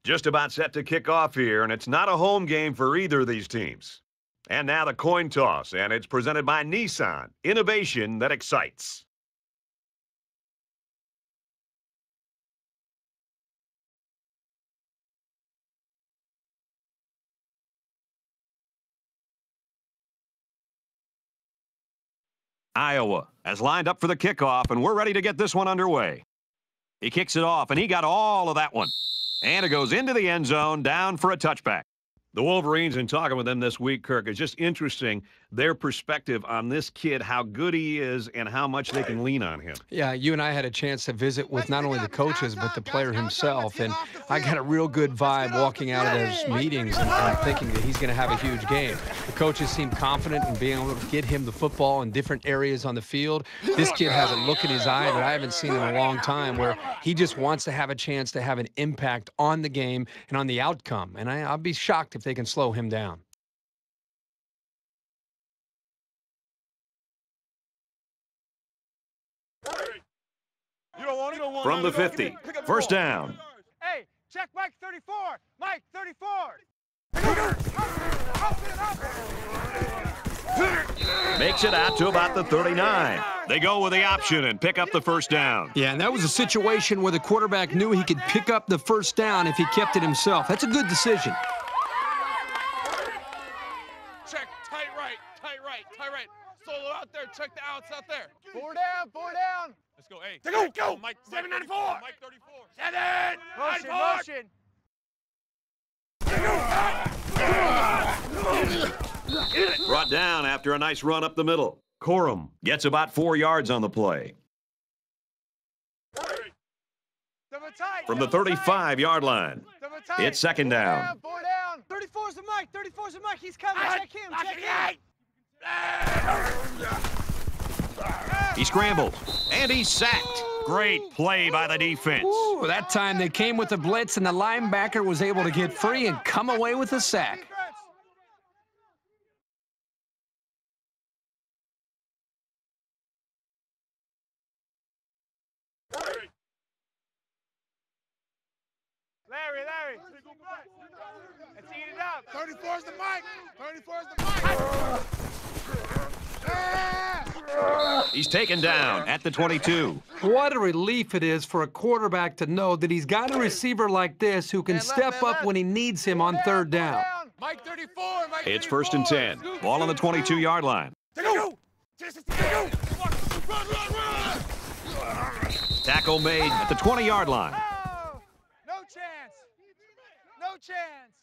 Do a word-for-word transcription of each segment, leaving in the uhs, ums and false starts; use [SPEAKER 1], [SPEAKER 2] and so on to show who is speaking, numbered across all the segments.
[SPEAKER 1] Just about set to kick off here, and it's not a home game for either of these teams. And now the coin toss, and it's presented by Nissan. Innovation that excites. Iowa has lined up for the kickoff, and we're ready to get this one underway. He kicks it off, and he got all of that one. And it goes into the end zone, down for a touchback. The Wolverines, in talking with them this week, Kirk, is just interesting, their perspective on this kid, how good he is and how much they can lean on him.
[SPEAKER 2] Yeah, you and I had a chance to visit with not only the coaches but the player himself, and I got a real good vibe walking out of those meetings and, and thinking that he's going to have a huge game. The coaches seem confident in being able to get him the football in different areas on the field. This kid has a look in his eye that I haven't seen in a long time, where he just wants to have a chance to have an impact on the game and on the outcome, and I, I'll be shocked if they can slow him down.
[SPEAKER 1] From the fifty, first down.
[SPEAKER 3] Hey, check Mike thirty-four. Mike thirty-four.
[SPEAKER 1] Makes it out to about the thirty-nine. They go with the option and pick up the first down.
[SPEAKER 2] Yeah, and that was a situation where the quarterback knew he could pick up the first down if he kept it himself. That's a good decision.
[SPEAKER 4] Check, tight right, tight right, tight right. Solo out there, check the outs out there.
[SPEAKER 3] Four down, four down.
[SPEAKER 4] Let's go, hey.
[SPEAKER 3] Go, go.
[SPEAKER 4] Mike,
[SPEAKER 3] seven
[SPEAKER 4] Mike
[SPEAKER 3] ninety-four.
[SPEAKER 4] Mike thirty-four.
[SPEAKER 3] Seven. Motion, motion.
[SPEAKER 1] Brought down after a nice run up the middle. Corum gets about four yards on the play. From the thirty-five-yard line, it's second down.
[SPEAKER 3] Four down. thirty-four's the Mike. thirty-four's the Mike. He's coming. Check him. Check him.
[SPEAKER 1] He scrambled, and he's sacked. Great play by the defense.
[SPEAKER 2] Ooh, that time they came with the blitz, and the linebacker was able to get free and come away with a sack.
[SPEAKER 3] Larry, Larry. Let's eat it up.
[SPEAKER 4] thirty-four's the Mike. thirty-four's the Mike.
[SPEAKER 1] He's taken down at the twenty-two.
[SPEAKER 2] What a relief it is for a quarterback to know that he's got a receiver like this who can step up when he needs him on third down.
[SPEAKER 4] Mike thirty-four, Mike
[SPEAKER 1] It's first and ten. Ball on the twenty-two-yard line.
[SPEAKER 4] Go.
[SPEAKER 1] Tackle made at the twenty-yard line.
[SPEAKER 3] Oh, no chance. No chance.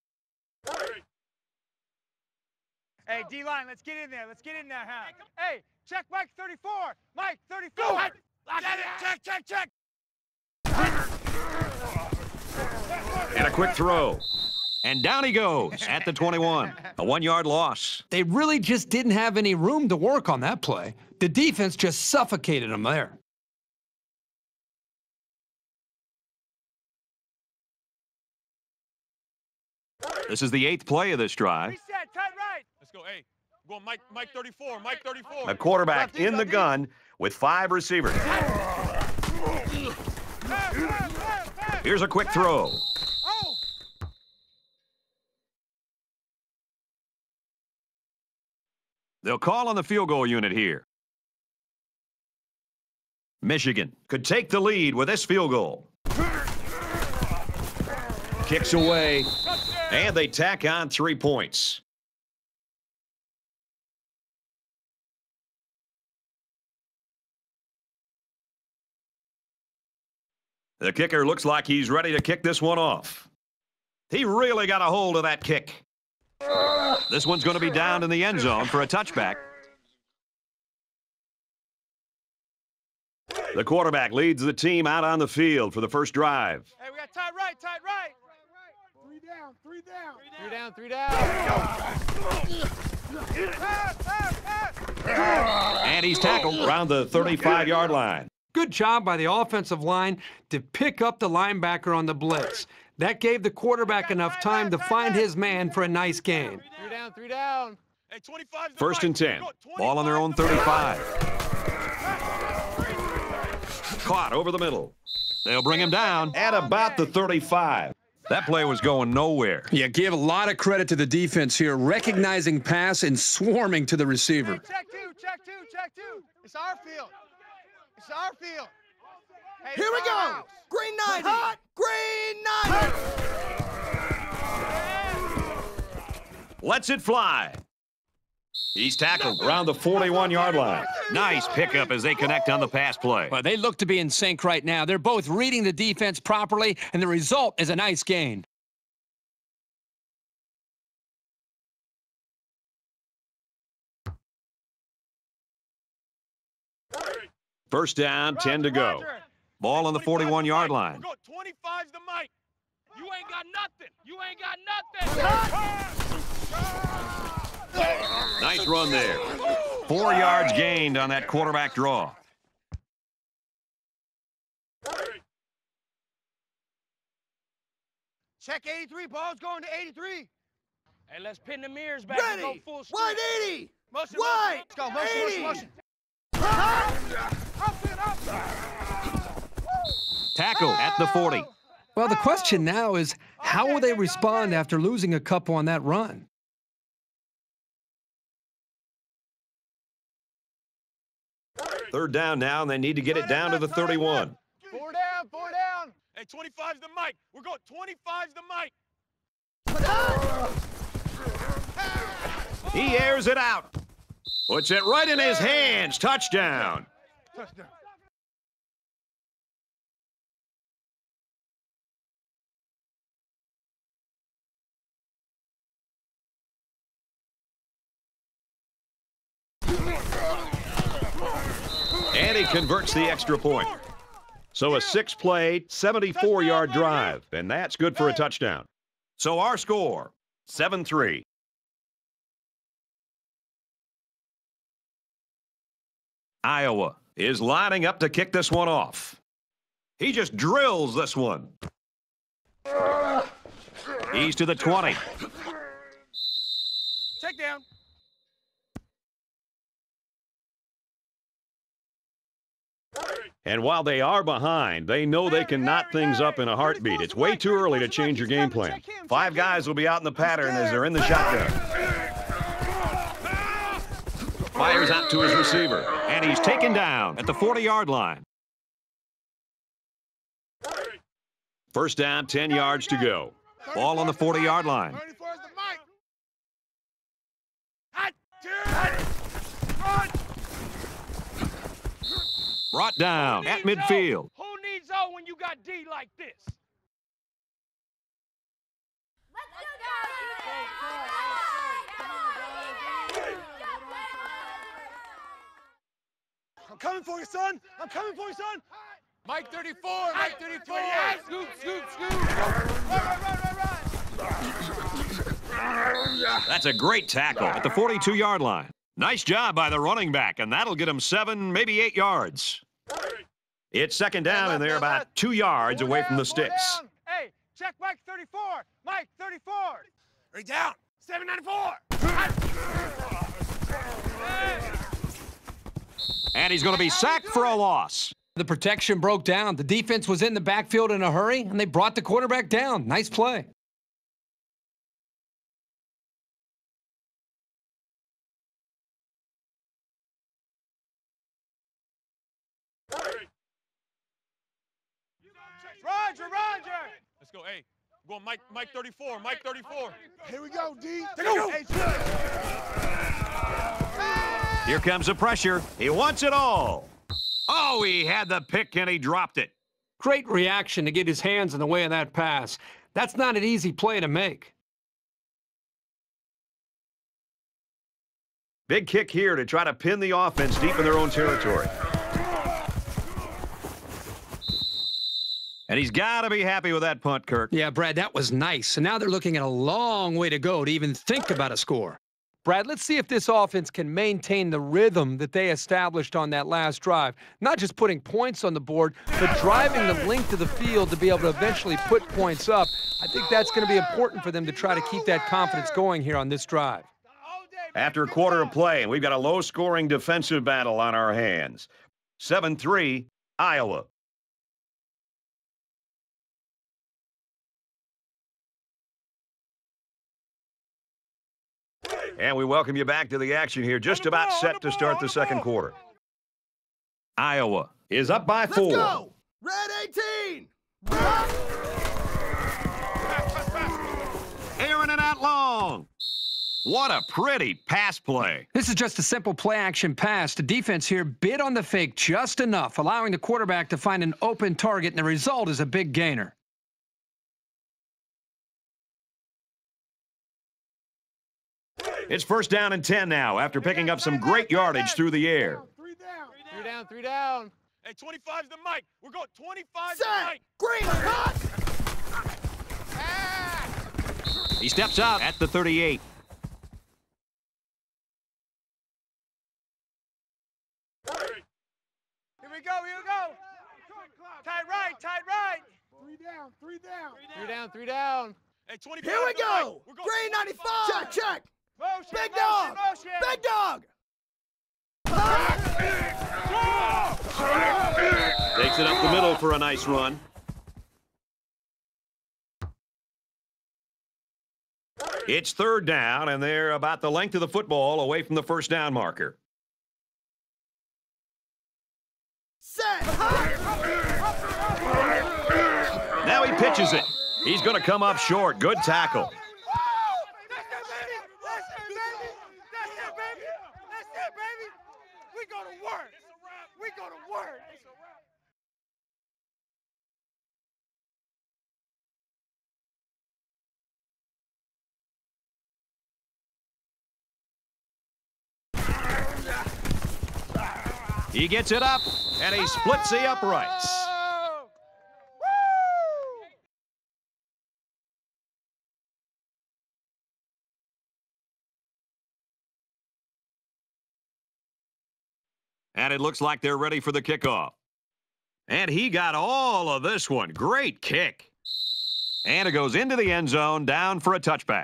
[SPEAKER 3] Hey, D-line, let's get in there. Let's get in there, huh? Hey, check Mike thirty-four. Mike thirty-four.
[SPEAKER 4] Go. Check, check, check.
[SPEAKER 1] And a quick throw. And down he goes at the twenty-one. A one-yard loss.
[SPEAKER 2] They really just didn't have any room to work on that play. The defense just suffocated them there.
[SPEAKER 1] This is the eighth play of this drive.
[SPEAKER 3] Reset, tight right.
[SPEAKER 4] Let's go, hey. Go Mike, Mike thirty-four, Mike thirty-four.
[SPEAKER 1] A quarterback in the gun with five receivers. Here's a quick throw.
[SPEAKER 3] Oh.
[SPEAKER 1] They'll call on the field goal unit here. Michigan could take the lead with this field goal. Kicks away, and they tack on three points. The kicker looks like he's ready to kick this one off. He really got a hold of that kick. This one's going to be down in the end zone for a touchback. The quarterback leads the team out on the field for the first drive.
[SPEAKER 3] Hey, we got tight right, tight right.
[SPEAKER 4] Three down, three down.
[SPEAKER 3] Three down, three down.
[SPEAKER 1] And he's tackled around the thirty-five-yard line.
[SPEAKER 2] Good job by the offensive line to pick up the linebacker on the blitz. That gave the quarterback enough time to find his man for a nice gain.
[SPEAKER 3] Three down, three down.
[SPEAKER 4] Hey, twenty-five.
[SPEAKER 1] First and ten. Ball on their own thirty-five. Caught over the middle. They'll bring him down at about the thirty-five. That play was going nowhere.
[SPEAKER 2] Yeah, give a lot of credit to the defense here, recognizing pass and swarming to the receiver.
[SPEAKER 3] Hey, check two, check two, check two. It's our field. It's our field. Hey,
[SPEAKER 5] Here we go.
[SPEAKER 3] house.
[SPEAKER 5] Green ninety. Hot. Green ninety.
[SPEAKER 1] Lets it fly. He's tackled around the forty-one-yard line. Nice pickup as they connect on the pass play.
[SPEAKER 2] Well, they look to be in sync right now. They're both reading the defense properly, and the result is a nice gain.
[SPEAKER 1] First down, ten to go. Ball on the forty-one-yard line.
[SPEAKER 4] Go twenty-five's the mic. You ain't got nothing. You ain't got nothing.
[SPEAKER 1] Nice run there. Four yards gained on that quarterback draw.
[SPEAKER 3] Check eighty-three. Ball's going to eighty-three.
[SPEAKER 4] Hey, let's pin the mirrors back and go
[SPEAKER 5] Ready.
[SPEAKER 4] full speed.
[SPEAKER 5] Wide eighty.
[SPEAKER 3] Motion,
[SPEAKER 5] Wide.
[SPEAKER 3] motion. Let's go. Motion,
[SPEAKER 5] eighty.
[SPEAKER 3] motion, motion. Up and up.
[SPEAKER 1] Tackle at the forty.
[SPEAKER 2] Well, the question now is, how will they respond after losing a couple on that run?
[SPEAKER 1] Third down now, and they need to get it down to the thirty-one.
[SPEAKER 3] Four down, four down.
[SPEAKER 4] Hey, twenty-five's the mic. We're going twenty-five's the mic.
[SPEAKER 1] He airs it out. Puts it right in his hands. Touchdown.
[SPEAKER 3] Touchdown.
[SPEAKER 1] And he converts the extra point. So a six-play, seventy-four-yard drive, and that's good for a touchdown. So our score, seven three. Iowa is lining up to kick this one off. He just drills this one. He's to the twenty.
[SPEAKER 3] Check down.
[SPEAKER 1] And while they are behind, they know they can knot things up in a heartbeat. It's way too early to change your game plan. Five guys will be out in the pattern as they're in the shotgun. Fires out to his receiver, and he's taken down at the forty-yard line. First down, ten yards to go. Ball on the forty-yard line.
[SPEAKER 3] thirty-four's the mic. Hot, two, run.
[SPEAKER 1] Brought down at
[SPEAKER 4] Who needs
[SPEAKER 1] midfield.
[SPEAKER 4] O? Who needs O when you got D like this?
[SPEAKER 3] I'm coming for you, son. I'm coming for you, son.
[SPEAKER 4] Mike thirty-four, Mike thirty-four. Scoop, scoop, scoop.
[SPEAKER 3] Run, run, run, run, run.
[SPEAKER 1] That's a great tackle at the forty-two-yard line. Nice job by the running back, and that'll get him seven, maybe eight yards. It's second down, and they're about two yards
[SPEAKER 3] Four
[SPEAKER 1] away
[SPEAKER 3] down,
[SPEAKER 1] from the
[SPEAKER 3] four
[SPEAKER 1] sticks.
[SPEAKER 3] down. Hey, check Mike thirty-four. Mike thirty-four.
[SPEAKER 4] Three down. seven ninety-four.
[SPEAKER 1] And he's going to be sacked for a loss.
[SPEAKER 2] The protection broke down. The defense was in the backfield in a hurry, and they brought the quarterback down. Nice play.
[SPEAKER 3] Roger, Roger.
[SPEAKER 4] Let's go. Hey, go Mike, Mike thirty-four, Mike thirty-four.
[SPEAKER 3] Here we go, D.
[SPEAKER 4] Go.
[SPEAKER 3] Hey,
[SPEAKER 1] Here comes the pressure. He wants it all. Oh, he had the pick, and he dropped it.
[SPEAKER 2] Great reaction to get his hands in the way of that pass. That's not an easy play to make.
[SPEAKER 1] Big kick here to try to pin the offense deep in their own territory. And he's got to be happy with that punt, Kirk.
[SPEAKER 2] Yeah, Brad, that was nice. And now they're looking at a long way to go to even think about a score. Brad, let's see if this offense can maintain the rhythm that they established on that last drive. Not just putting points on the board, but driving the length of the field to be able to eventually put points up. I think that's going to be important for them to try to keep that confidence going here on this drive.
[SPEAKER 1] After a quarter of play, and we've got a low-scoring defensive battle on our hands. seven three, Iowa. And we welcome you back to the action here, just about set to start the second quarter. Iowa is up by
[SPEAKER 5] Let's
[SPEAKER 1] four.
[SPEAKER 5] go! Red eighteen!
[SPEAKER 1] Airing it out long. What a pretty pass play.
[SPEAKER 2] This is just a simple play-action pass. The defense here bid on the fake just enough, allowing the quarterback to find an open target, and the result is a big gainer.
[SPEAKER 1] It's first down and ten now after picking up some great yardage through the air.
[SPEAKER 3] Three down.
[SPEAKER 4] Three down, three down. Hey, twenty-five's the mic. We're going twenty-five's the
[SPEAKER 5] Set!
[SPEAKER 4] mic.
[SPEAKER 5] Green, hot!
[SPEAKER 1] He steps out at the thirty-eight.
[SPEAKER 3] Here we go, here we go. Tight right, tight right. Three down, three down.
[SPEAKER 4] Three down, three down. Hey, twenty-five.
[SPEAKER 5] Here we go!
[SPEAKER 4] We're going
[SPEAKER 5] Green ninety-five! Check, check!
[SPEAKER 3] Motion,
[SPEAKER 5] Big
[SPEAKER 3] motion,
[SPEAKER 5] dog!
[SPEAKER 3] motion.
[SPEAKER 5] Big dog!
[SPEAKER 1] Takes it up the middle for a nice run. It's third down, and they're about the length of the football away from the first down marker.
[SPEAKER 5] Set!
[SPEAKER 1] Now he pitches it. He's going to come up short. Good tackle.
[SPEAKER 3] That's it, baby. That's it, baby. That's it, baby. That's it, baby. We go to work. We go to work.
[SPEAKER 1] He gets it up, and he splits the uprights.
[SPEAKER 3] Oh! Woo!
[SPEAKER 1] And it looks like they're ready for the kickoff. And he got all of this one. Great kick. And it goes into the end zone, down for a touchback.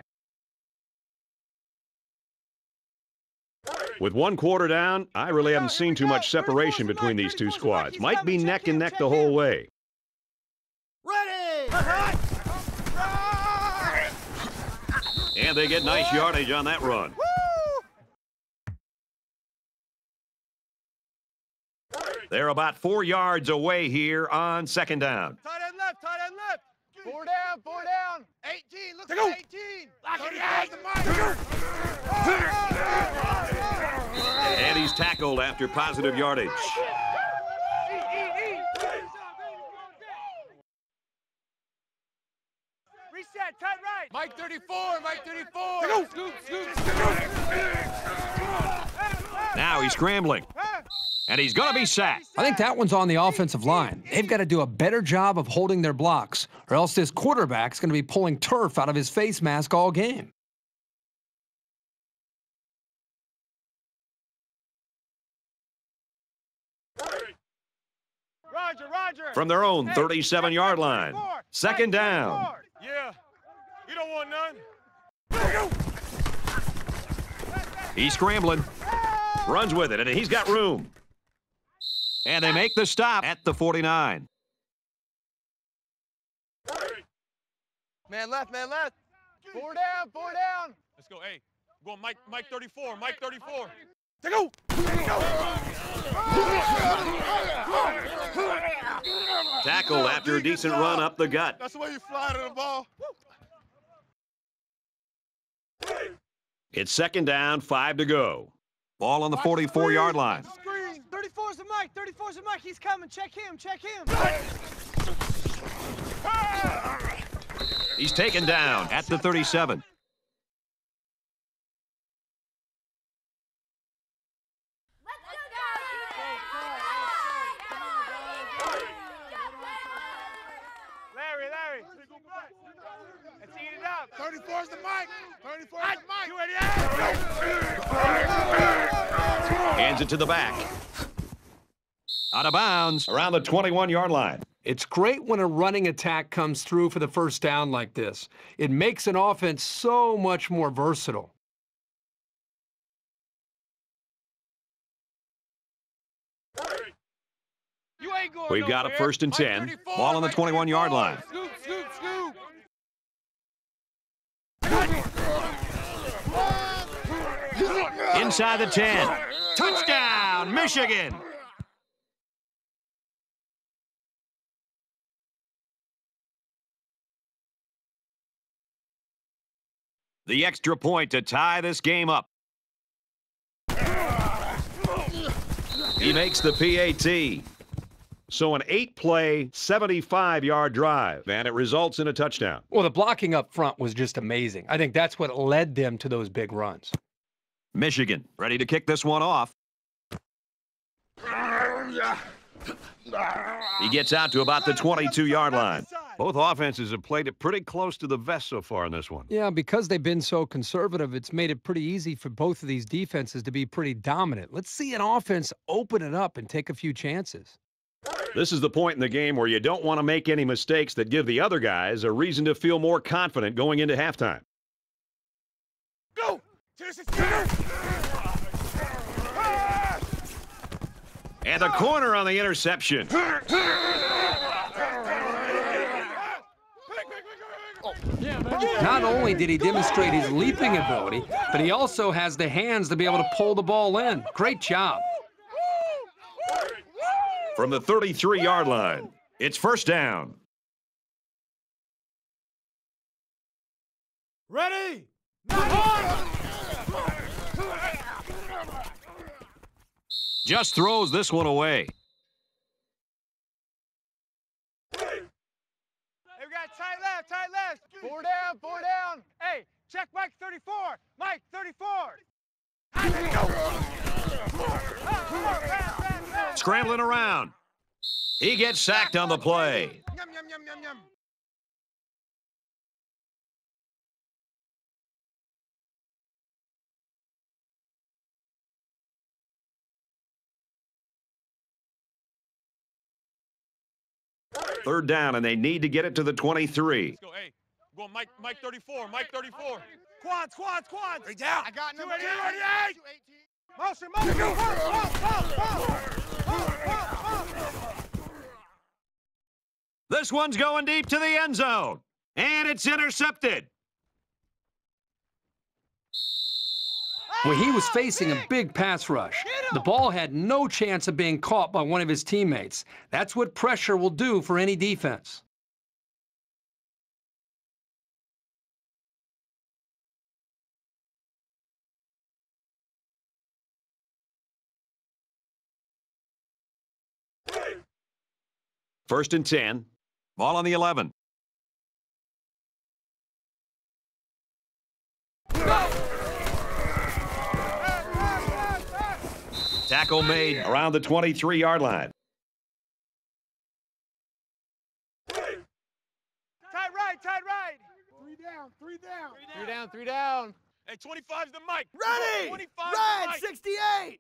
[SPEAKER 1] With one quarter down, I really haven't seen too much separation between these two squads. Might be neck and neck the whole way.
[SPEAKER 5] Ready!
[SPEAKER 1] And they get nice yardage on that run. They're about four yards away here on second down.
[SPEAKER 3] Tight end left, tight end left.
[SPEAKER 4] Four down, four down.
[SPEAKER 3] eighteen, look at eighteen.
[SPEAKER 1] And he's tackled after positive yardage.
[SPEAKER 3] Reset, tight right.
[SPEAKER 4] Mike thirty-four, Mike thirty-four. Scoop, scoop, scoop.
[SPEAKER 1] Now he's scrambling. And he's going to be sacked.
[SPEAKER 2] I think that one's on the offensive line. They've got to do a better job of holding their blocks, or else this quarterback's going to be pulling turf out of his face mask all game.
[SPEAKER 3] Roger, Roger.
[SPEAKER 1] From their own thirty-seven yard line. Second down.
[SPEAKER 4] Yeah. You don't want none.
[SPEAKER 1] He's scrambling. Runs with it, and he's got room. And they make the stop at the forty-nine.
[SPEAKER 4] Man left, man left. Four down, four down. Let's go. Hey, go on Mike, Mike thirty-four, Mike thirty-four. Take go.
[SPEAKER 1] Tackled after a decent run up the gut.
[SPEAKER 4] That's the way you fly to the ball.
[SPEAKER 1] It's second down, five to go. Ball on the forty-four yard line.
[SPEAKER 3] Screen. thirty-four's the mic, thirty-four's the mic. He's coming. Check him, check him.
[SPEAKER 1] He's taken down at the thirty-seven.
[SPEAKER 3] Larry, Larry. Let's eat it up.
[SPEAKER 4] thirty-four's the mic. thirty-four's the mic.
[SPEAKER 3] You ready?
[SPEAKER 1] Hands it to the back. Out of bounds around the twenty-one yard line.
[SPEAKER 2] It's great when a running attack comes through for the first down like this. It makes an offense so much more versatile.
[SPEAKER 4] You ain't going
[SPEAKER 1] We've got a
[SPEAKER 4] nowhere.
[SPEAKER 1] first and
[SPEAKER 4] Mike
[SPEAKER 1] ten.
[SPEAKER 4] thirty-four,
[SPEAKER 1] Ball on the
[SPEAKER 4] Mike
[SPEAKER 1] twenty-one yard
[SPEAKER 4] thirty-four.
[SPEAKER 1] line.
[SPEAKER 4] Scoop, scoop, scoop.
[SPEAKER 1] inside the ten. Touchdown, Michigan! The extra point to tie this game up. He makes the P A T. So an eight-play, seventy-five yard drive, and it results in a touchdown.
[SPEAKER 2] Well, the blocking up front was just amazing. I think that's what led them to those big runs.
[SPEAKER 1] Michigan ready to kick this one off. He gets out to about the twenty-two yard line. Both offenses have played it pretty close to the vest so far in this one.
[SPEAKER 2] Yeah, because they've been so conservative, it's made it pretty easy for both of these defenses to be pretty dominant. Let's see an offense open it up and take a few chances.
[SPEAKER 1] This is the point in the game where you don't want to make any mistakes that give the other guys a reason to feel more confident going into halftime.
[SPEAKER 3] Go!
[SPEAKER 1] And the corner on the interception.
[SPEAKER 2] Not only did he demonstrate his leaping ability, but he also has the hands to be able to pull the ball in. Great job.
[SPEAKER 1] From the thirty-three yard line, it's first down.
[SPEAKER 3] Ready?
[SPEAKER 1] Just throws this one away.
[SPEAKER 3] Hey, we got tight left, tight left. Four down, four down. Hey, check Mike thirty-four. Mike thirty-four.
[SPEAKER 1] Scrambling around. He gets sacked on the play.
[SPEAKER 3] Yum, yum, yum, yum, yum.
[SPEAKER 1] Third down, and they need to get it to the twenty-three.
[SPEAKER 4] Let's go, hey. Go Mike, Mike thirty-four, Mike thirty-four.
[SPEAKER 3] Quads, quads, quads.
[SPEAKER 4] Three down.
[SPEAKER 3] I got number two eighty-eight. Motion, motion, motion,
[SPEAKER 1] This one's going deep to the end zone, and it's intercepted.
[SPEAKER 2] When he was facing a big pass rush, the ball had no chance of being caught by one of his teammates. That's what pressure will do for any defense.
[SPEAKER 1] First and ten. Ball on the eleven. Tackle made around the twenty-three yard line.
[SPEAKER 3] Tight right, tight right. Three down, three down. Three down, three down.
[SPEAKER 4] Hey, twenty-five's the Mike.
[SPEAKER 5] Ready!
[SPEAKER 4] twenty-five
[SPEAKER 5] Red,
[SPEAKER 4] Mike.
[SPEAKER 5] sixty-eight!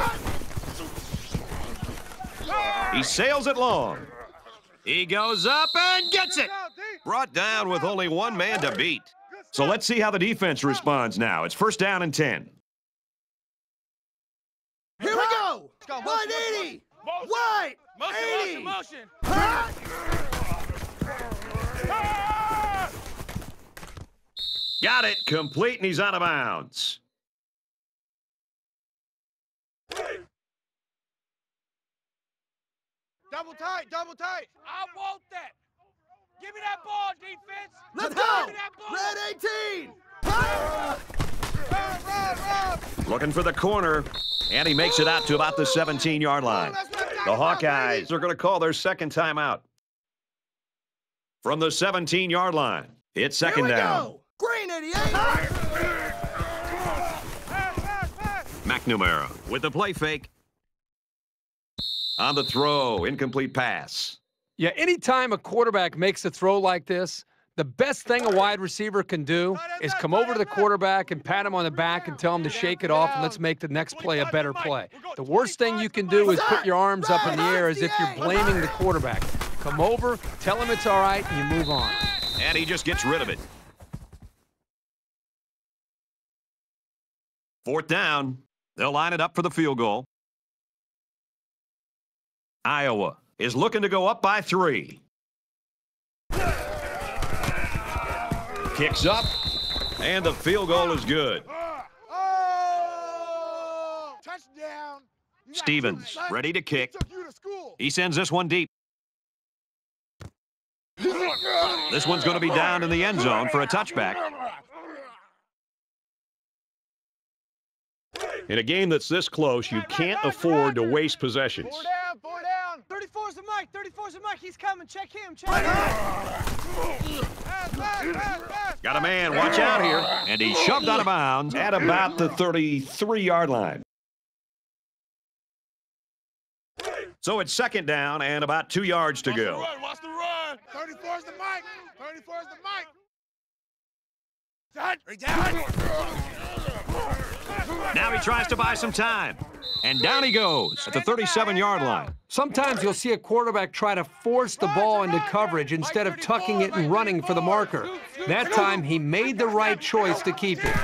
[SPEAKER 1] He sails it long. He goes up and gets it. Brought down with only one man to beat. So let's see how the defense responds now. It's first down and ten.
[SPEAKER 5] Here we go! one eighty! White!
[SPEAKER 3] Motion,
[SPEAKER 5] eighty!
[SPEAKER 3] motion, motion.
[SPEAKER 5] Huh?
[SPEAKER 1] Got it. Complete, and he's out of bounds.
[SPEAKER 3] Double tight, double tight. I want that. Give me that ball, defense.
[SPEAKER 5] Let's
[SPEAKER 3] Give
[SPEAKER 5] go!
[SPEAKER 3] me that ball.
[SPEAKER 5] Red eighteen!
[SPEAKER 3] Run, run, run.
[SPEAKER 1] Looking for the corner, and he makes it out to about the seventeen yard line. The Hawkeyes are going to call their second timeout. From the seventeen yard line, it's second
[SPEAKER 5] Here we
[SPEAKER 1] down.
[SPEAKER 5] go! Green eighty-eight!
[SPEAKER 1] McNamara with the play fake. On the throw, incomplete pass.
[SPEAKER 2] Yeah, anytime a quarterback makes a throw like this, the best thing a wide receiver can do is come over to the quarterback and pat him on the back and tell him to shake it off and let's make the next play a better play. The worst thing you can do is put your arms up in the air as if you're blaming the quarterback. Come over, tell him it's all right, and you move on.
[SPEAKER 1] And he just gets rid of it. Fourth down. They'll line it up for the field goal. Iowa is looking to go up by three. Kicks up, and the field goal is good. Stevens ready to kick.
[SPEAKER 3] Took you to school.
[SPEAKER 1] He sends this one deep. This one's going to be down in the end zone for a touchback. In a game that's this close, you can't afford to waste possessions.
[SPEAKER 4] Four down, four down.
[SPEAKER 3] thirty-four's the Mike. thirty-four's the Mike. He's coming. Check him. Check him. Pass, pass, pass, pass.
[SPEAKER 1] Got a man, watch out here. And he's shoved out of bounds at about the thirty-three yard line. So it's second down and about two yards to
[SPEAKER 4] Watch the
[SPEAKER 1] go.
[SPEAKER 4] run, watch the run.
[SPEAKER 3] thirty-four's the Mike. thirty-four's the Mike. Done. Done.
[SPEAKER 1] Now he tries to buy some time. And down he goes at the thirty-seven yard line.
[SPEAKER 2] Sometimes you'll see a quarterback try to force the ball into coverage instead of tucking it and running for the marker. That time, he made the right choice to keep it.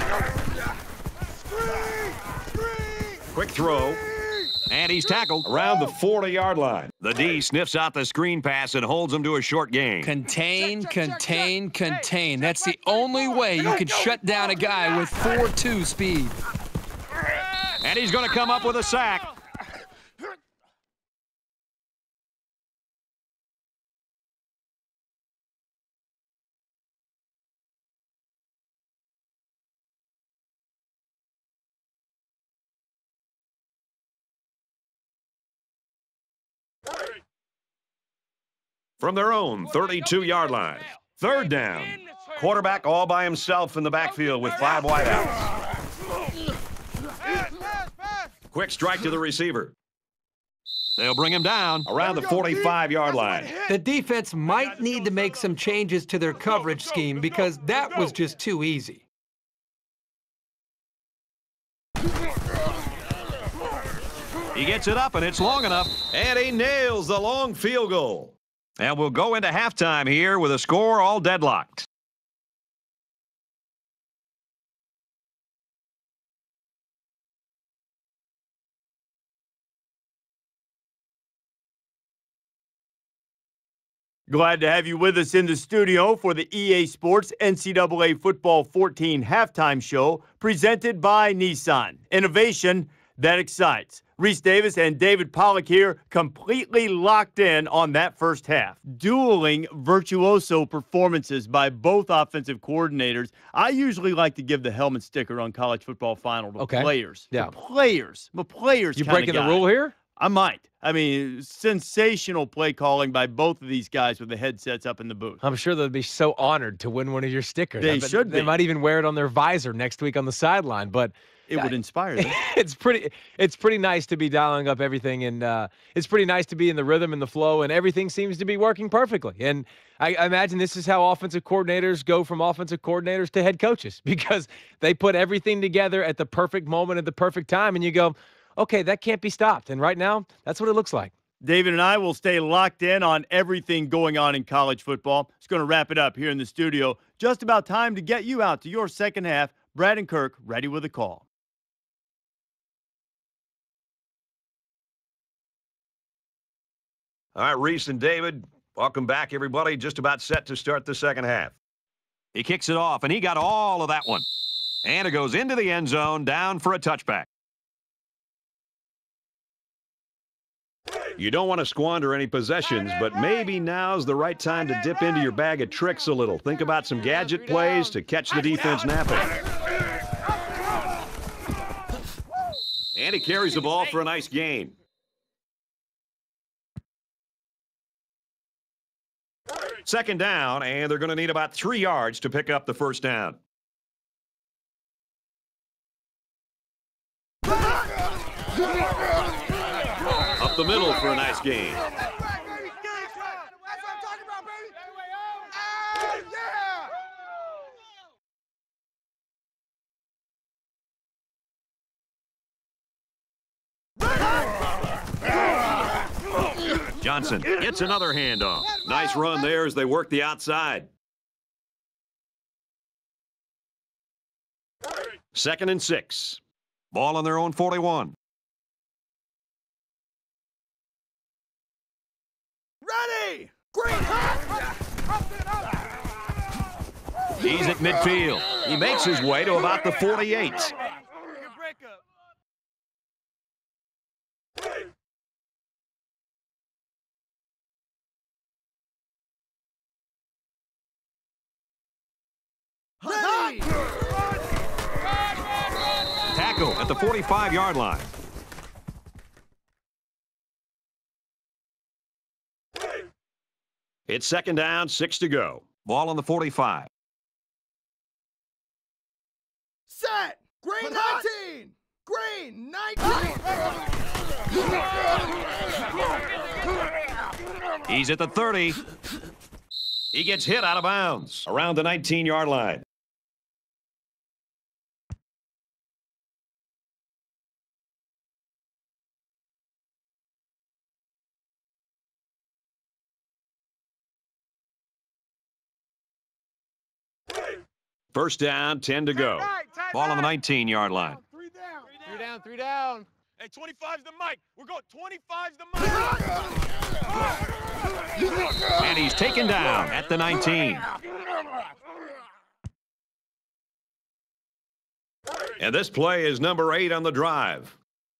[SPEAKER 1] Quick throw. And he's tackled around the forty yard line. The D sniffs out the screen pass and holds him to a short gain.
[SPEAKER 2] Contain, contain, contain. That's the only way you can shut down a guy with four two speed.
[SPEAKER 1] And he's going to come up with a sack. From their own thirty-two yard line. Third down. Quarterback all by himself in the backfield with five wideouts. Quick strike to the receiver. They'll bring him down around the forty-five yard line.
[SPEAKER 2] The defense might need to make some changes to their coverage scheme because that was just too easy.
[SPEAKER 1] He gets it up, and it's long enough, and he nails the long field goal. And we'll go into halftime here with a score all deadlocked.
[SPEAKER 6] Glad to have you with us in the studio for the E A Sports N C double A Football fourteen halftime show presented by Nissan. Innovation that excites. Reese Davis and David Pollack here, completely locked in on that first half. Dueling virtuoso performances by both offensive coordinators. I usually like to give the helmet sticker on college football final to
[SPEAKER 7] Okay.
[SPEAKER 6] players.
[SPEAKER 7] Yeah.
[SPEAKER 6] The players. I'm a players
[SPEAKER 7] You
[SPEAKER 6] kinda
[SPEAKER 7] breaking the
[SPEAKER 6] guy.
[SPEAKER 7] rule here?
[SPEAKER 6] I might. I mean, sensational play calling by both of these guys with the headsets up in the booth.
[SPEAKER 7] I'm sure they'll be so honored to win one of your stickers.
[SPEAKER 6] They
[SPEAKER 7] I bet
[SPEAKER 6] should
[SPEAKER 7] They
[SPEAKER 6] be.
[SPEAKER 7] might even wear it on their visor next week on the sideline. But
[SPEAKER 6] It would inspire them.
[SPEAKER 7] it's pretty. It's pretty nice to be dialing up everything, and uh, it's pretty nice to be in the rhythm and the flow, and everything seems to be working perfectly. And I, I imagine this is how offensive coordinators go from offensive coordinators to head coaches, because they put everything together at the perfect moment at the perfect time, and you go, okay, that can't be stopped. And right now, that's what it looks like.
[SPEAKER 6] David and I will stay locked in on everything going on in college football. It's going to wrap it up here in the studio. Just about time to get you out to your second half. Brad and Kirk ready with a call.
[SPEAKER 1] All right, Reese and David, welcome back, everybody. Just about set to start the second half. He kicks it off, and he got all of that one. And it goes into the end zone, down for a touchback. You don't want to squander any possessions, but maybe now's the right time to dip into your bag of tricks a little. Think about some gadget plays to catch the defense napping. And he carries the ball for a nice gain. Second down, and they're going to need about three yards to pick up the first down. Up the middle for a nice gain.
[SPEAKER 3] That's what I'm talking about, baby. Hey, yeah.
[SPEAKER 1] Johnson gets another handoff. Nice run there as they work the outside. Second and six. Ball on their own forty-one.
[SPEAKER 5] Ready!
[SPEAKER 3] Green.
[SPEAKER 1] He's at midfield. He makes his way to about the forty-eight. tackle at the forty-five-yard line. It's second down, six to go. Ball on the forty-five.
[SPEAKER 5] Set. Green nineteen. Green nineteen.
[SPEAKER 1] He's at the thirty. He gets hit out of bounds around the nineteen-yard line. First down, ten to go. Ball on the nineteen-yard line.
[SPEAKER 4] Three down. Three down, three down. Hey, twenty-five's the mic. We're going twenty-five's the mic.
[SPEAKER 1] And he's taken down at the nineteen. And this play is number eight on the drive.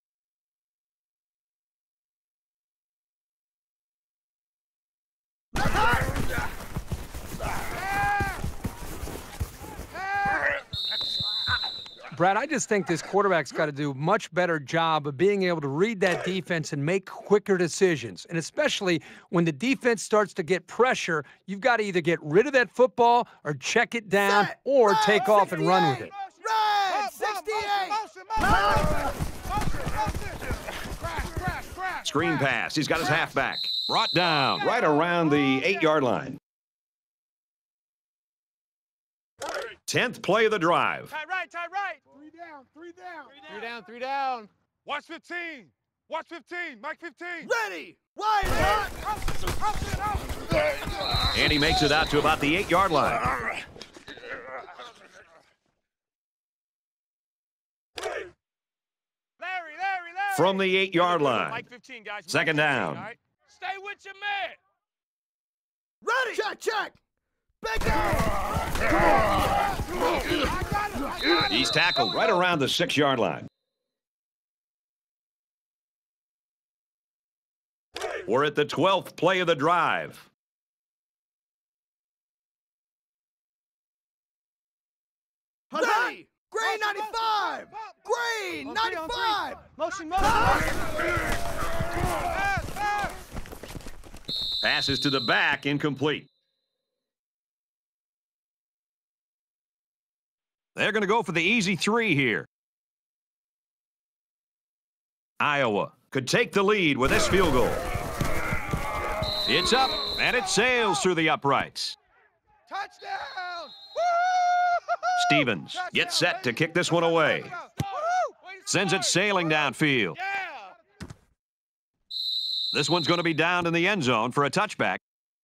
[SPEAKER 2] Brad, I just think this quarterback's got to do a much better job of being able to read that defense and make quicker decisions. And especially when the defense starts to get pressure, you've got to either get rid of that football or check it down
[SPEAKER 5] Set.
[SPEAKER 2] or
[SPEAKER 5] Red,
[SPEAKER 2] take off and run with it.
[SPEAKER 5] Red sixty-eight.
[SPEAKER 1] Screen pass. He's got his halfback. Brought down right around the eight-yard line. Tenth play of the drive.
[SPEAKER 4] Tight right, tight right. Three down, three down. Three down, three down. Watch fifteen. Watch fifteen. Mike fifteen.
[SPEAKER 5] Ready. Wide out.
[SPEAKER 1] And he makes it out to about the eight-yard line.
[SPEAKER 4] Larry, Larry, Larry.
[SPEAKER 1] From the eight-yard line.
[SPEAKER 4] Mike fifteen, guys. Mike
[SPEAKER 1] Second
[SPEAKER 4] fifteen,
[SPEAKER 1] down.
[SPEAKER 4] all right? Stay with your man.
[SPEAKER 5] Ready. Check, check. Back
[SPEAKER 1] He's tackled right around the six-yard line. We're at the twelfth play of the drive.
[SPEAKER 5] Ready. Green ninety-five. Green ninety-five.
[SPEAKER 4] Motion, motion. Pass, pass.
[SPEAKER 1] Passes to the back, incomplete. They're going to go for the easy three here. Iowa could take the lead with this field goal. It's up, and it sails through the uprights.
[SPEAKER 4] Touchdown!
[SPEAKER 1] Stevens gets set to kick this one away. Sends it sailing downfield.
[SPEAKER 4] Yeah!
[SPEAKER 1] This one's going to be down in the end zone for a touchback.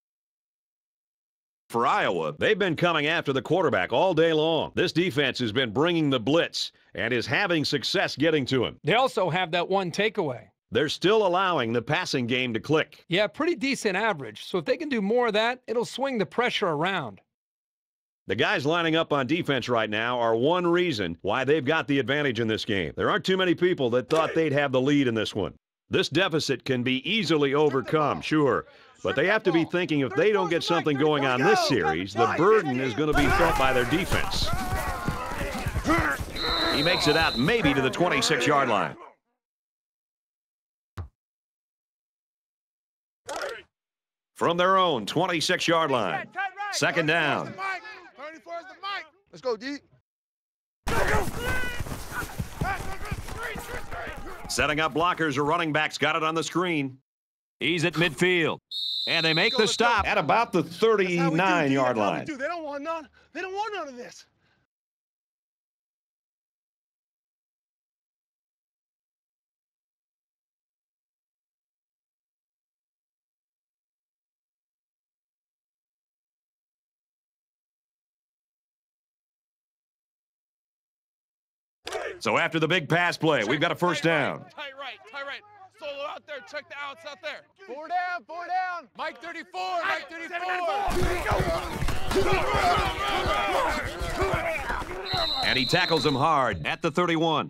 [SPEAKER 1] For Iowa, they've been coming after the quarterback all day long. This defense has been bringing the blitz and is having success getting to him.
[SPEAKER 2] They also have that one takeaway.
[SPEAKER 1] They're still allowing the passing game to click.
[SPEAKER 2] Yeah, pretty decent average. So if they can do more of that, it'll swing the pressure around.
[SPEAKER 1] The guys lining up on defense right now are one reason why they've got the advantage in this game. There aren't too many people that thought they'd have the lead in this one. This deficit can be easily overcome, sure. But they have to be thinking if they don't get something going on this series, the burden is going to be felt by their defense. He makes it out maybe to the twenty-six-yard line. From their own twenty-six-yard line. Second down.
[SPEAKER 4] Let's go, D.
[SPEAKER 1] Setting up blockers or running backs. Got it on the screen. He's at midfield. And they make the stop at about the thirty-nine-yard line.
[SPEAKER 4] They don't want none. They don't want none of this.
[SPEAKER 1] So after the big pass play, we've got a first down.
[SPEAKER 4] Tight right, tight right. Solo out there, check the outs out there. Four down, four down. Mike thirty-four, Mike thirty-four.
[SPEAKER 1] And he tackles him hard at the thirty-one.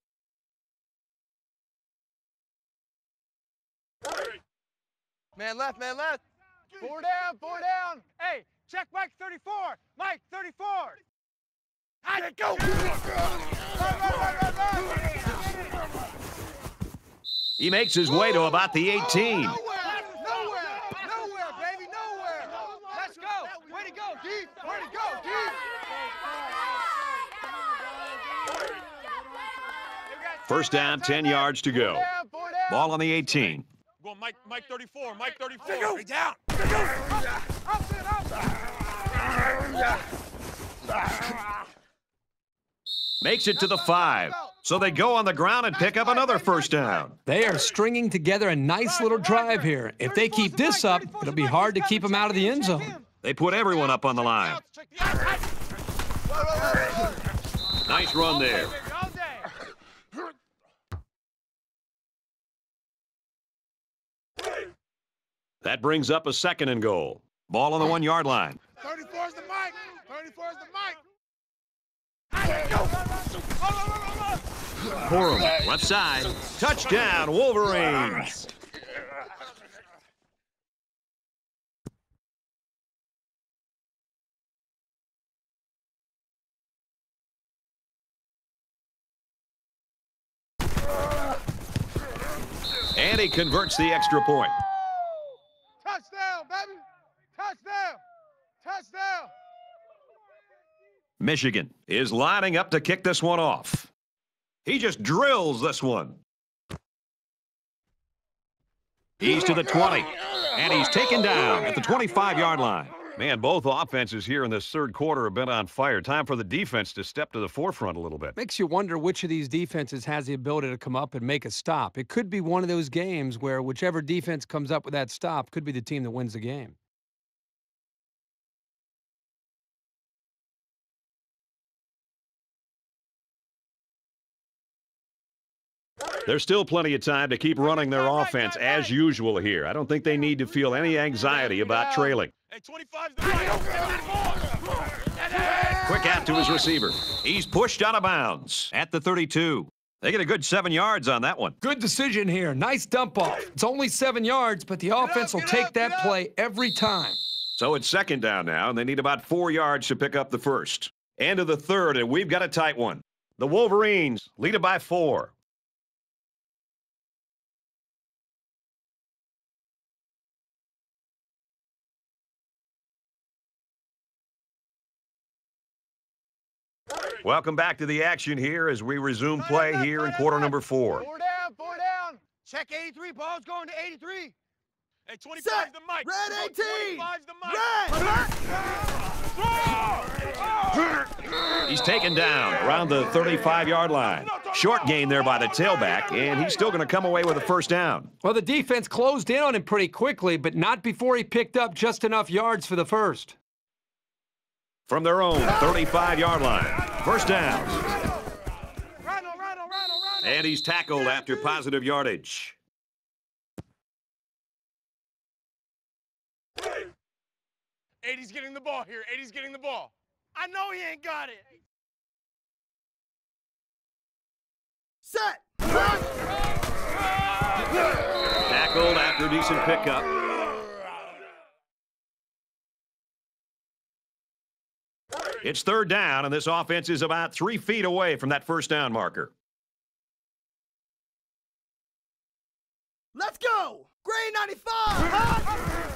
[SPEAKER 4] Man left, man left. Four down, four down. Hey, check Mike thirty-four. Mike thirty-four. I go. Run, run, run, run, run.
[SPEAKER 1] He makes his way to about the eighteen.
[SPEAKER 3] Nowhere, nowhere, nowhere, baby, nowhere. Let's go. Way to go, D. Way to go, D.
[SPEAKER 1] First down, ten yards to go. Ball on the eighteen.
[SPEAKER 4] Go on, Mike, Mike thirty-four, Mike thirty-four.
[SPEAKER 3] Stay down.
[SPEAKER 1] Makes it to the five. So they go on the ground and pick up another first down.
[SPEAKER 2] They are stringing together a nice little drive here. If they keep this up, it'll be hard to keep them out of the end zone.
[SPEAKER 1] They put everyone up on the line. Nice run there. That brings up a second and goal. Ball on the one-yard line.
[SPEAKER 3] thirty-four is the mic. thirty-four is the mic.
[SPEAKER 1] Corum, left side. Touchdown, Wolverines. And he converts the extra point.
[SPEAKER 3] Touchdown, baby. Touchdown. Touchdown.
[SPEAKER 1] Michigan is lining up to kick this one off. He just drills this one. He's to the twenty, and he's taken down at the twenty-five-yard line. Man, both offenses here in this third quarter have been on fire. Time for the defense to step to the forefront a little bit.
[SPEAKER 2] Makes you wonder which of these defenses has the ability to come up and make a stop. It could be one of those games where whichever defense comes up with that stop could be the team that wins the game.
[SPEAKER 1] There's still plenty of time to keep running their offense as usual here. I don't think they need to feel any anxiety about trailing. Quick out to his receiver. He's pushed out of bounds at the thirty-two. They get a good seven yards on that one.
[SPEAKER 2] Good decision here. Nice dump off. It's only seven yards, but the offense will take that play every time.
[SPEAKER 1] So it's second down now, and they need about four yards to pick up the first. End of the third, and we've got a tight one. The Wolverines lead it by four. Welcome back to the action here as we resume play here in quarter number four.
[SPEAKER 3] Four down, four down. Check eighty-three. Ball's going to eighty-three.
[SPEAKER 4] Hey, twenty-five the mic.
[SPEAKER 3] Red eighteen.
[SPEAKER 4] the mic.
[SPEAKER 3] Red.
[SPEAKER 1] He's taken down around the thirty-five-yard line. Short gain there by the tailback, and he's still going to come away with a first down.
[SPEAKER 2] Well, the defense closed in on him pretty quickly, but not before he picked up just enough yards for the first.
[SPEAKER 1] From their own thirty-five-yard line. First down. And he's tackled after positive yardage.
[SPEAKER 4] eighty's getting the ball here. eighty's getting the ball.
[SPEAKER 3] I know he ain't got it.
[SPEAKER 5] Set.
[SPEAKER 1] Tackled after a decent pickup. It's third down, and this offense is about three feet away from that first down marker.
[SPEAKER 5] Let's go. Gray ninety-five.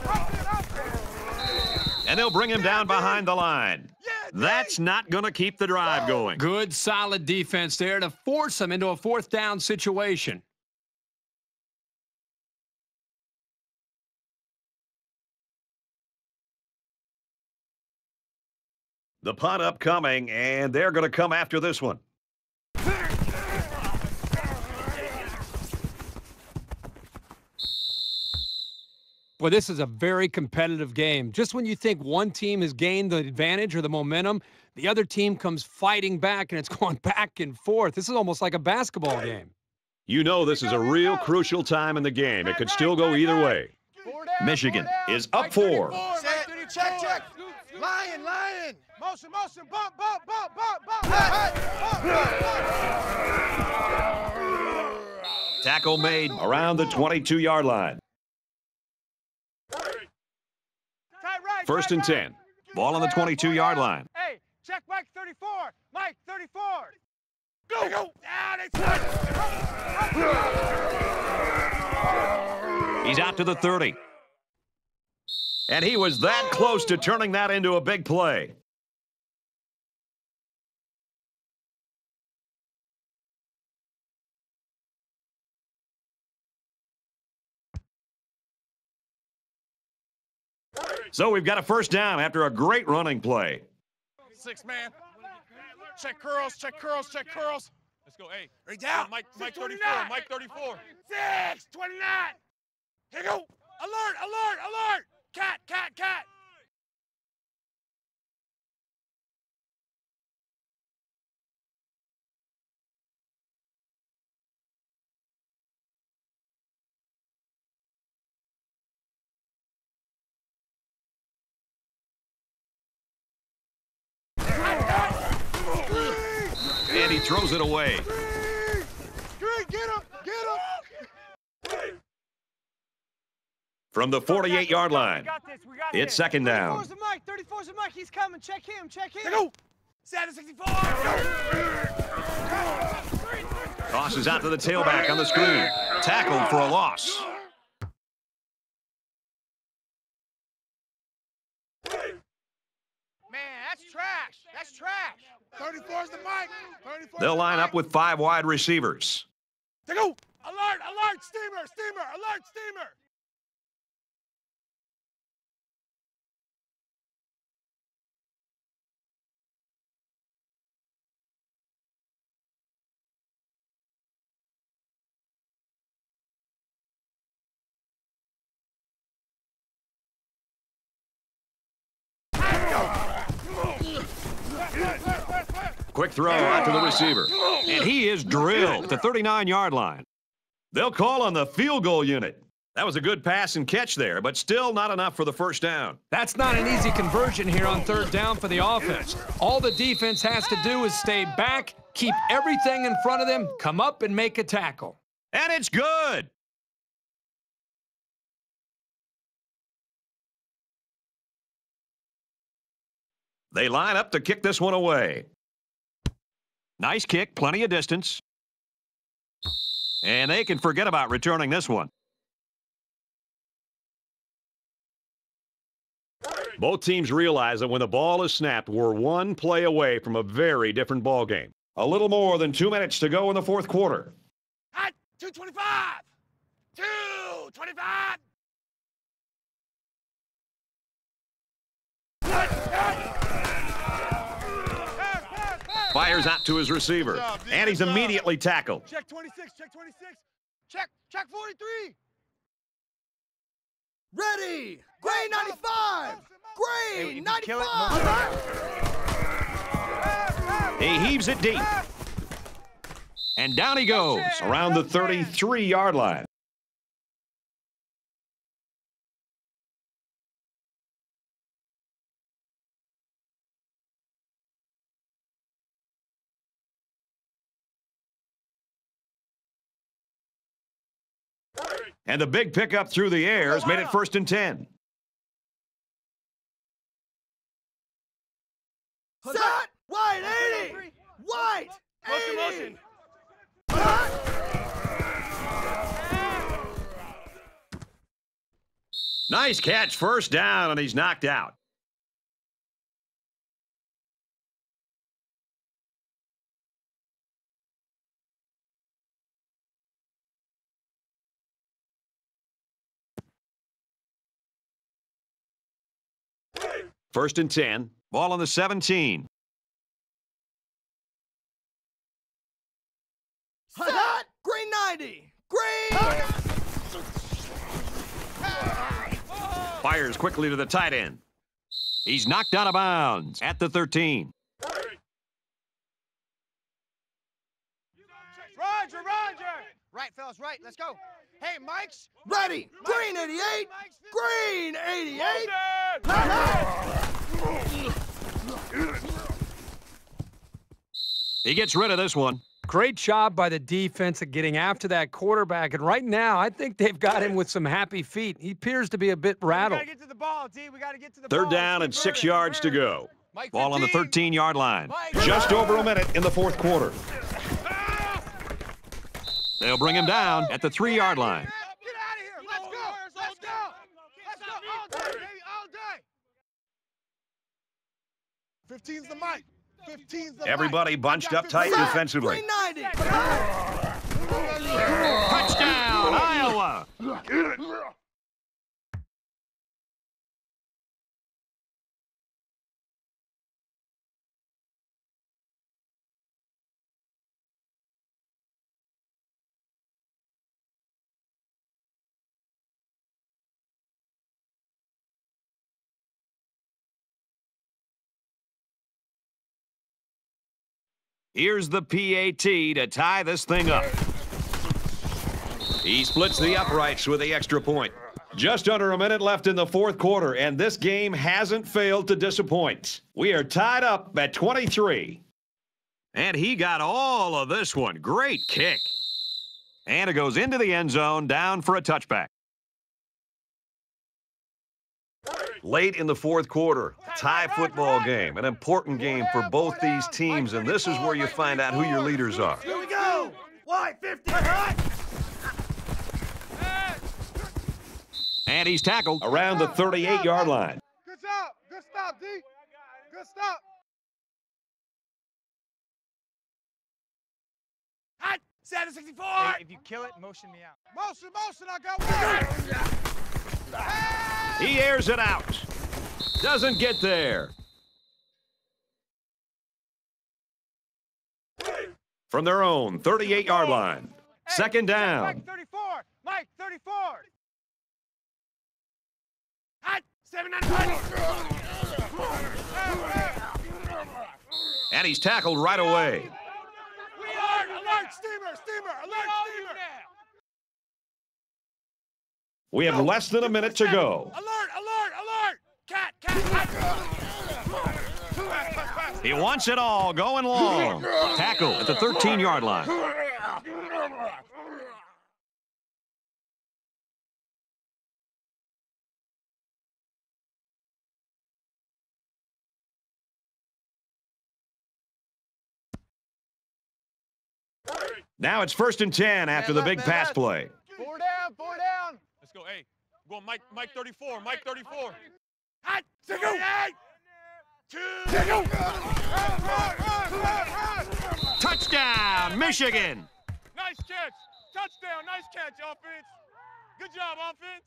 [SPEAKER 1] And they'll bring him down behind the line. That's not going to keep the drive going.
[SPEAKER 2] Good, solid defense there to force him into a fourth down situation.
[SPEAKER 1] The punt upcoming, and they're going to come after this one.
[SPEAKER 2] Well, this is a very competitive game. Just when you think one team has gained the advantage or the momentum, the other team comes fighting back, and it's going back and forth. This is almost like a basketball game.
[SPEAKER 1] You know this is a real crucial time in the game. It could still go either way. Michigan is up four.
[SPEAKER 3] Set. Check, check. Lion, lion. Motion, motion. Bump, bump, bump, bump, bump. Hey, bump, bump, bump.
[SPEAKER 1] Tackle made around the twenty-two-yard line. First and ten. Ball on the twenty-two-yard line.
[SPEAKER 3] Hey, check Mike thirty-four. Mike thirty-four. Go, go. Down, it's
[SPEAKER 1] He's out to the thirty. And he was that close to turning that into a big play. So we've got a first down after a great running play.
[SPEAKER 4] Six man. Check curls, check curls, check curls. Let's go. Hey,
[SPEAKER 3] Right down.
[SPEAKER 4] Mike, Mike thirty-four, Mike thirty-four.
[SPEAKER 3] Six, twenty-nine. Here you go. Alert, alert, alert. Cat, cat, cat.
[SPEAKER 1] And he throws it away.
[SPEAKER 3] Green, get him, get him.
[SPEAKER 1] From the forty-eight yard line, it's second down.
[SPEAKER 5] thirty-four's the Mike, thirty-four's the Mike. He's coming. Check him, check him.
[SPEAKER 3] Here you go. Seven, sixty-four.
[SPEAKER 1] Tosses out to the tailback on the screen. Tackled for a loss.
[SPEAKER 5] Man, that's trash. That's trash.
[SPEAKER 3] thirty-four's the Mike. thirty-four's
[SPEAKER 1] They'll
[SPEAKER 3] the
[SPEAKER 1] line
[SPEAKER 3] Mike.
[SPEAKER 1] up with five wide receivers.
[SPEAKER 3] Here you go. Alert, alert, steamer, steamer, alert, steamer.
[SPEAKER 1] Quick throw out to the receiver. And he is drilled at the thirty-nine yard line. They'll call on the field goal unit. That was a good pass and catch there, but still not enough for the first down.
[SPEAKER 2] That's not an easy conversion here on third down for the offense. All the defense has to do is stay back, keep everything in front of them, come up and make a tackle.
[SPEAKER 1] And it's good. They line up to kick this one away. Nice kick, plenty of distance. And they can forget about returning this one. Both teams realize that when the ball is snapped, we're one play away from a very different ball game. A little more than two minutes to go in the fourth quarter.
[SPEAKER 3] Hot, two twenty-five. two twenty-five.
[SPEAKER 1] Fires out to his receiver, and he's immediately tackled.
[SPEAKER 3] Check twenty-six, check twenty-six. Check, check forty-three.
[SPEAKER 5] Ready. Green ninety-five. Green ninety-five.
[SPEAKER 1] He heaves it deep. And down he goes around the thirty-three yard line. And the big pickup through the air has made it first and ten.
[SPEAKER 5] Set. White eighty. White eighty.
[SPEAKER 1] Nice catch, first down, and he's knocked out. First and ten. Ball on the seventeen.
[SPEAKER 5] Set. Green ninety. Green.
[SPEAKER 1] Fires quickly to the tight end. He's knocked out of bounds at the thirteen.
[SPEAKER 5] Roger, Roger. Right, fellas, right. Let's go. Hey, Mike's ready. Green eighty-eight. Green eighty-eight.
[SPEAKER 1] He gets rid of this one.
[SPEAKER 2] Great job by the defense at getting after that quarterback. And right now, I think they've got him with some happy feet. He appears to be a bit rattled.
[SPEAKER 5] We gotta get to the ball, D. We gotta get to the
[SPEAKER 1] Third
[SPEAKER 5] ball.
[SPEAKER 1] down and six yards to go.
[SPEAKER 5] Mike
[SPEAKER 1] Ball on the
[SPEAKER 5] fifteen.
[SPEAKER 1] thirteen yard line.
[SPEAKER 5] Mike.
[SPEAKER 1] Just over a minute in the fourth quarter. They'll bring him down at the three yard line.
[SPEAKER 5] Get out of here. Let's go.
[SPEAKER 3] fifteen's the mic. fifteen's the
[SPEAKER 1] Everybody
[SPEAKER 3] mic.
[SPEAKER 1] bunched up tight defensively.
[SPEAKER 5] three ninety.
[SPEAKER 1] Touchdown, Iowa! Here's the P A T to tie this thing up. He splits the uprights with the extra point. Just under a minute left in the fourth quarter, and this game hasn't failed to disappoint. We are tied up at twenty-three. And he got all of this one. Great kick. And it goes into the end zone, down for a touchback. Late in the fourth quarter, tie football game, an important game for both these teams, and this is where you find out who your leaders are.
[SPEAKER 5] Here we go. White fifty.
[SPEAKER 1] And he's tackled around the thirty-eight yard line.
[SPEAKER 3] Good job. Good stop, D. Good stop.
[SPEAKER 5] Hot. seven sixty-four.
[SPEAKER 8] Hey, if you kill it, motion me out.
[SPEAKER 3] Motion, motion. I got one.
[SPEAKER 1] He airs it out. Doesn't get there. From their own thirty-eight yard line. Second down.
[SPEAKER 3] Mike thirty-four. Mike thirty-four.
[SPEAKER 5] Hot. seven ninety.
[SPEAKER 1] And he's tackled right away.
[SPEAKER 3] Alert, alert, steamer, steamer, alert, steamer.
[SPEAKER 1] We have less than a minute to go.
[SPEAKER 3] Alert, alert, alert. Cat, cat, cat.
[SPEAKER 1] He wants it all, going long. Tackle at the thirteen yard line. Now it's first and ten after the big pass play.
[SPEAKER 4] Four down, four down. Let's go. Hey, I'm going Mike, Mike thirty-four, Mike thirty-four.
[SPEAKER 5] Hot.
[SPEAKER 1] Touchdown, Michigan.
[SPEAKER 4] Nice catch. Touchdown. Nice catch, offense. Good job, offense.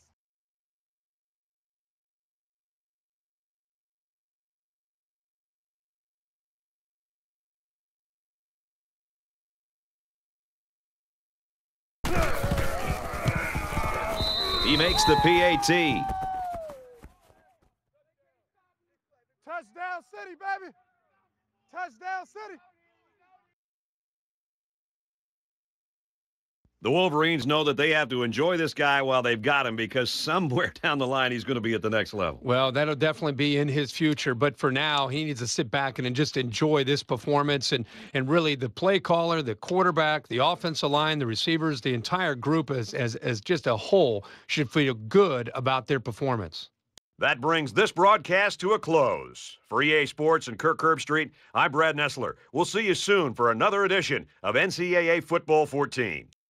[SPEAKER 1] He makes the P A T.
[SPEAKER 3] Touchdown City, baby. Touchdown City.
[SPEAKER 1] The Wolverines know that they have to enjoy this guy while they've got him, because somewhere down the line he's going to be at the next level.
[SPEAKER 2] Well, that'll definitely be in his future, but for now he needs to sit back and just enjoy this performance, and and really the play caller, the quarterback, the offensive line, the receivers, the entire group as as as just a whole should feel good about their performance.
[SPEAKER 1] That brings this broadcast to a close. For E A Sports and Kirk Herbstreit, I'm Brad Nessler. We'll see you soon for another edition of N C double A Football fourteen.